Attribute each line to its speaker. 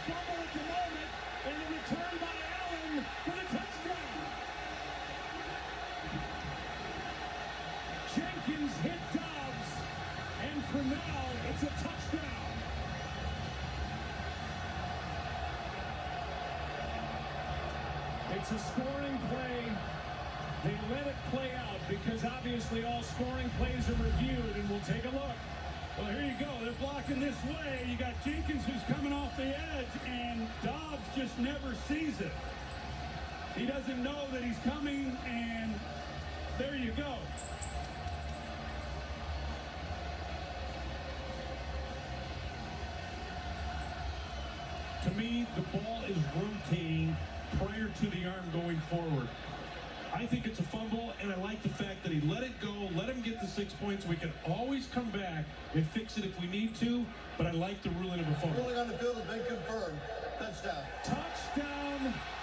Speaker 1: fumble at the moment, and the return by Allen for the touchdown. Jenkins hit Dobbs, and for now, it's a touchdown. It's a scoring play. They let it play out because obviously all scoring plays are reviewed, and we'll take a look.
Speaker 2: Well, here you go. They're blocking this way. You got Jenkins who's coming off the edge, and Dobbs just never sees it. He doesn't know that he's coming, and there you go. To me, the ball is rotating prior to the arm going forward. I think it's a fumble, and I like the fact that he let it go, let him get the 6 points. We can always come back and fix it if we need to, but I like the ruling of a fumble.
Speaker 3: Ruling on the field has been confirmed. Touchdown.
Speaker 1: Touchdown.